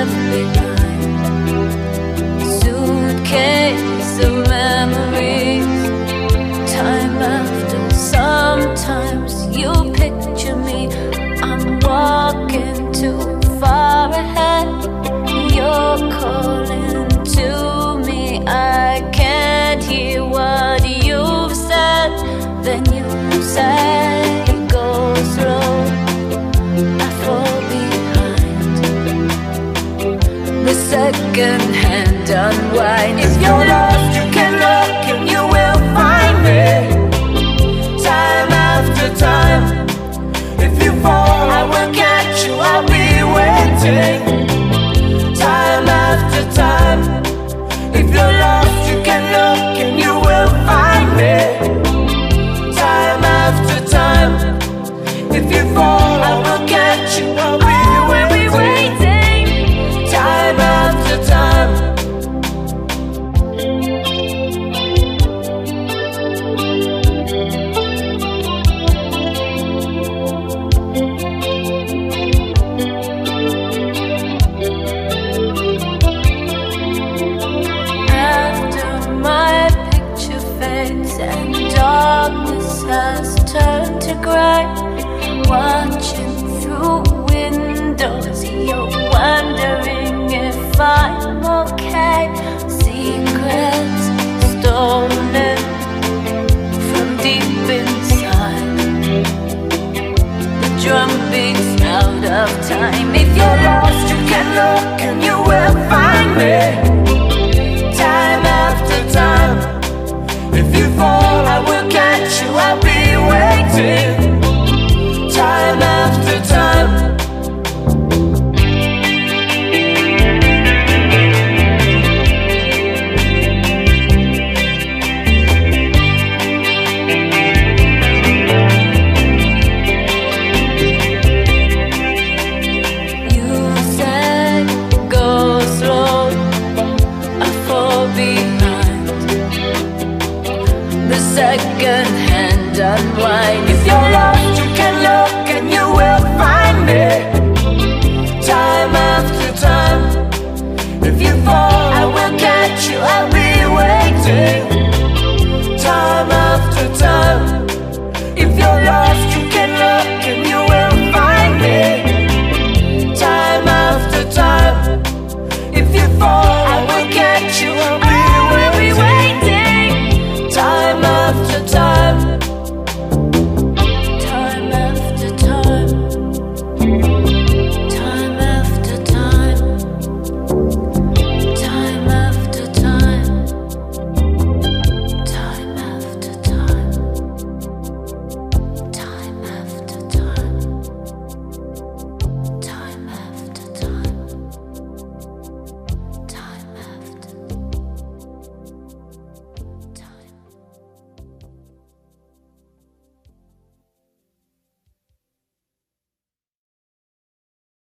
left behind. Suitcase of memories. Time after, sometimes you picture me. I'm walking too far ahead. You're calling to me. I can't hear what you've said. Then you say, go slow, I fall behind. The second hand unwind. If you're lost, you can look and you will find me. Time after time. If you fall, I will catch you, I'll be waiting. Time after time. If you're lost, you can look and you will find me. Time after time. If you fall, I will catch you, I'll be waiting. Time after time. And darkness has turned to grey. Watching through windows, you're wondering if I'm okay. Secrets stolen from deep inside. The drum beats out of time. If you're lost, you can look and you will find me. Time after time. If you fall, I will catch you, I'll be waiting. Time after time. You said, go slow, I fall behind. The second hand unwind. If you're lost, you can look and you will find me. Time after time. If you fall, I will catch you, I will